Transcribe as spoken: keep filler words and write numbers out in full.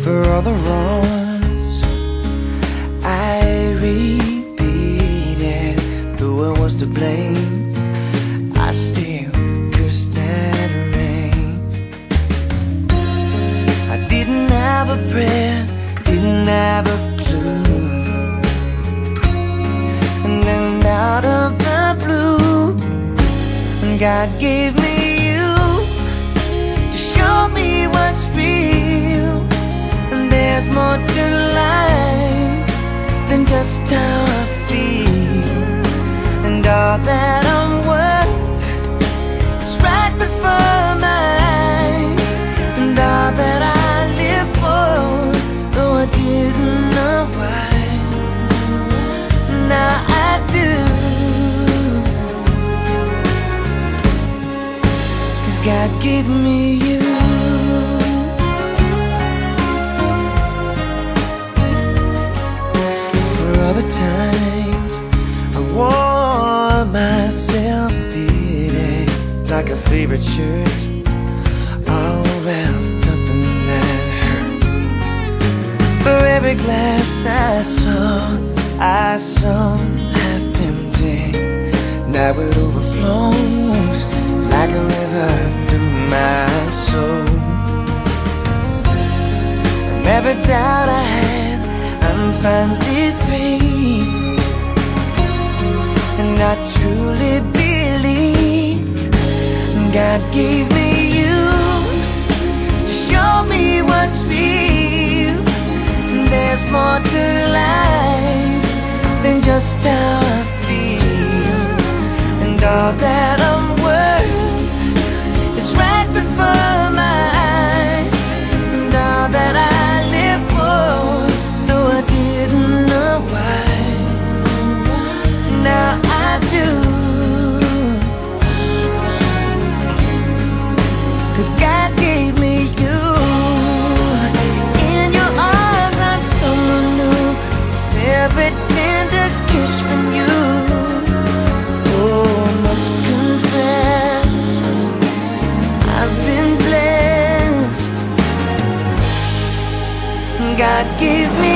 For all the wrongs I repeated, though I was to blame, I still cursed that rain. I didn't have a prayer, didn't have a clue, and then out of the blue, God gave me you to show me what's real. And there's more to life than just how I feel. And all that I'm worth is right before my eyes. And all that I live for, though I didn't know why, now I do. 'Cause God gave me you. For all the times I wore myself beating like a favorite shirt, all wrapped up in that hurt. For every glass I saw, I saw half empty. Now it overflows like a river through my soul. From every doubt I had, I'm finally free. And I truly believe God gave me you to show me what's real. And there's more to life than just how I feel. And all that I'm worth is right before my eyes. And all that I live for, though I didn't know why, now I do. 'Cause God gave me you. In your arms I'm someone new, every tender kiss from you. Oh, must confess, I've been blessed. God gave me